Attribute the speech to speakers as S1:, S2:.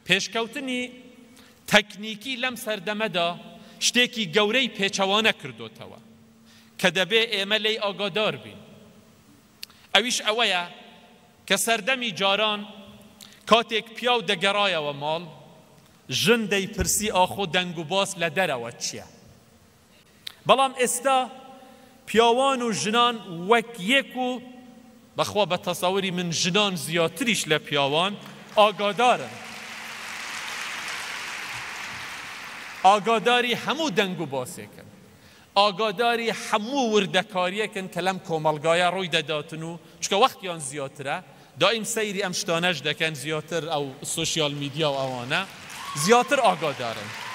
S1: پێشکەوتنی تەکنیکی لەم سەردەمەدا شتێکی گەورەی پێچەوانە کردوتەوە کە دەبێ ئێمە لێی ئاگادار بین. ئەویش ئەوەیە کە سەردەمی جاران کاتێک پیاو دەگەڕایەوە ماڵ ژن دەیپرسی ئاخۆ دەنگ و باس لە دەرەوە چییە؟ بەڵام ئێستا پیاوان و ژنان وەک یەک و بەخوا بە تەسەوری من ژنان زیاتریش لە پیاوان ئاگادارن. ئاگاداری هەموو دەنگ و باسێکن، ئاگاداری هەموو وردەکاریەکن کە لەم کۆمەلگایە ڕووی دەداتن و چکە وەختیان زیاترە دائیم سەیری ئەم شتانەش دەکەن زیاتر ئەو سوشیال میدیا و ئەوانە زیاتر ئاگادارن.